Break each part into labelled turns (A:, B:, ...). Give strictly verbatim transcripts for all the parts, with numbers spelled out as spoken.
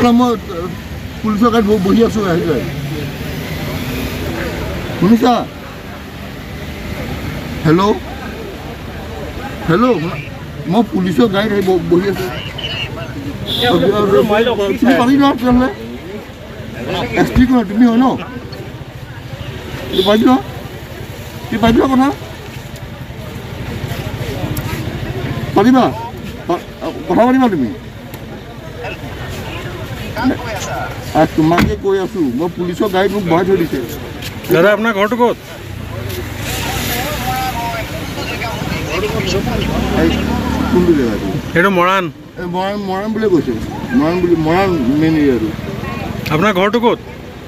A: কথা মই পুলিচৰ গাড়ীত বহি আছোঁ শুনিছা হেল্ল' হেল্ল' মই পুলিচৰ গাড়ীত আহি বহি আছোঁ তুমি পাৰি লোৱা তেতিয়াহ'লে এছ পি কৰা তুমি হয় ন পাৰি লোৱা তুমি পাৰি লোৱা কথা পাৰিবা কথা পাতিবা তুমি তোমাকে কৈ আছোঁ মই পুলিচৰ গাড়ীত মোক বহাই থৈ দিছে
B: দাদা আপোনাৰ ঘৰটো ক'ত
A: কোনটো জেগাটো
B: এইটো মৰাণ
A: মৰাণ মৰাণ বুলিয়ে কৈছে মৰাণ বুলি মৰাণ মেইন এৰিয়াটো
B: আপোনাৰ ঘৰটো ক'ত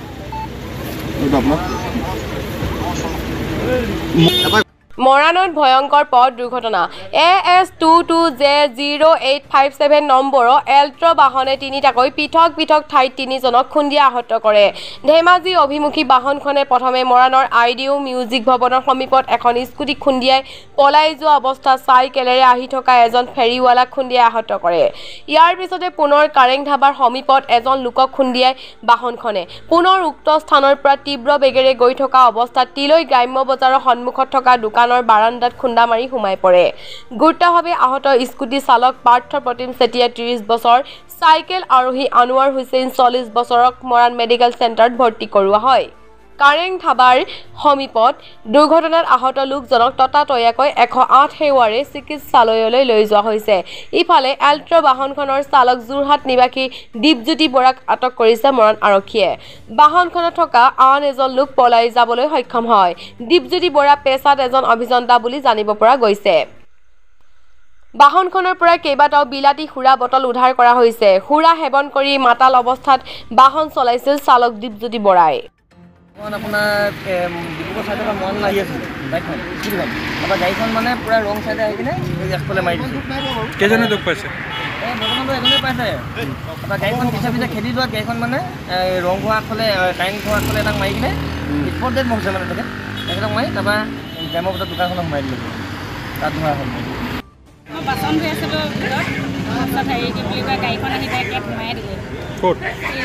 A: আপোনাক
C: মৰাণত ভয়ংকৰ পথ দুৰ্ঘটনা A S two two J zero' eight five seven নম্বৰৰ এল্ট্ৰ বাহনে তিনিটাকৈ পৃথক পৃথক ঠাইত তিনিজনক খুন্দিয়াই আহত কৰে ধেমাজি অভিমুখী বাহনখনে প্ৰথমে মৰাণৰ আই ডি ইউ মিউজিক ভৱনৰ সমীপত এখন স্কুটি খুন্দিয়াই পলাই যোৱা অৱস্থাত চাইকেলেৰে আহি থকা এজন ফেৰীৱালাক খুন্দিয়াই আহত কৰে ইয়াৰ পিছতে পুনৰ কাৰেং ধাবাৰ সমীপত এজন লোকক খুন্দিয়াই বাহনখনে পুনৰ উক্ত স্থানৰ পৰা তীব্ৰ বেগেৰে গৈ থকা অৱস্থাত তিলৈ গ্ৰাম্য বজাৰৰ সন্মুখত থকা দোকান বাৰান্দাত খুন্দা মাৰি সোমাই পৰে গুৰুতৰভাৱে আহত স্কুটি চালক পাৰ্থ প্ৰতিম চেতিয়া ত্ৰিশ বছৰ চাইকেল আৰোহী আনোৱাৰ হুছেইন চল্লিশ বছৰক মৰাণ মেডিকেল চেণ্টাৰত ভৰ্তি কৰোৱা হয় কাৰেং ধাবাৰ সমীপত দুৰ্ঘটনাত আহত লোকজনক ততাতৈয়াকৈ এশ আঠ সেৱাৰে চিকিৎসালয়লৈ লৈ যোৱা হৈছে ইফালে এল্ট্ৰ বাহনখনৰ চালক যোৰহাট নিবাসী দীপজ্যোতি বৰাক আটক কৰিছে মৰাণ আৰক্ষীয়ে বাহনখনত থকা আন এজন লোক পলাই যাবলৈ সক্ষম হয় দীপজ্যোতি বৰা পেছাত এজন অভিযন্তা বুলি জানিব পৰা গৈছে বাহনখনৰ পৰা কেইবাটাও বিলাতী সুৰা বটল উদ্ধাৰ কৰা হৈছে সুৰা সেৱন কৰি মাতাল অৱস্থাত বাহন চলাইছিল চালক দীপজ্যোতি বৰাই
D: আপোনাৰ ডিব্ৰুগড় চাইডৰ পৰা মন লাগি আছিল বাইকখন স্কুটিখন তাৰপৰা গাড়ীখন মানে পূৰা ৰং চাইডে আহি কিনে একফালে মাৰি দিছে
B: কেইজনে দুখ পাইছে
D: এই বৰ্তমানটো এজনে পাইছে তাৰপৰা গাড়ীখন পিছে পিছে খেদি লোৱা গাড়ীখন মানে ৰং হোৱা আগফালে কাৰেণ্ট হোৱা আগফালে এটাক মাৰি কিনে স্পট ডেট মৰিছে মানে তাকে তেখেতক মাৰি তাৰপৰা গ্ৰাম্য বজাৰত দোকানখনক মাৰি দিলোঁ তাত ধোৱা হ'ল
E: মই বাচন ধুই আছিলোঁ ভিতৰত তাৰপিছত হেৰি কি বুলি কয় গাড়ীখন আহি ডাইৰেক্ট সোমাই দিলে
B: ক'ত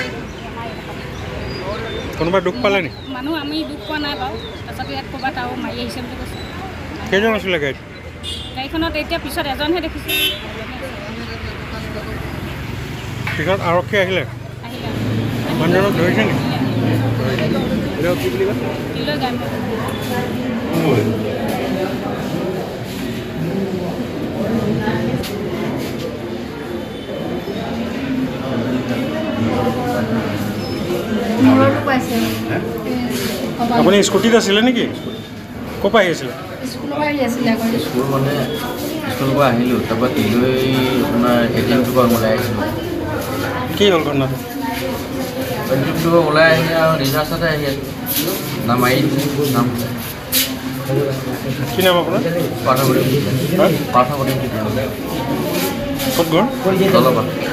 B: কোনোবা দুখ পালে নি
E: মানুহ আমি দুখ পোৱা নাই বাৰু তাৰপিছত ইয়াত ক'ৰবাত আৰু মাৰি আহিছে বুলি কৈছে
B: কেইজন আছিলে গাড়ীত
E: গাড়ীখনত এতিয়া পিছত এজনহে দেখিছোঁ
B: পিছত আৰক্ষী আহিলে
E: আহিলে
B: মানুহজনক ধৰিছে নেকি
E: কি বুলি কয় লৈ যাম
B: আপুনি স্কুটিত আছিলে নেকি ক'ৰ পৰা আহিছিলে
F: স্কুলৰ পৰা আহি আছিলে আকৌ স্কুল মানে স্কুলৰ পৰা আহিলোঁ তাৰপৰা তিলৈ আপোনাৰ এ টি এমটোৰ পৰা ওলাই আহিছিলোঁ
B: কি হ'ল ঘটনাটো
F: এ টি এমটোৰ পৰা ওলাই আহি আৰু ৰিজাৰ্চতে আহি আছোঁ নাম আহি নাম
B: কি নাম আপোনাৰ
F: পাৰ্থ প্ৰতিম পাৰ্থ প্ৰতিম
B: ক'ত ঘৰ
F: তলপাত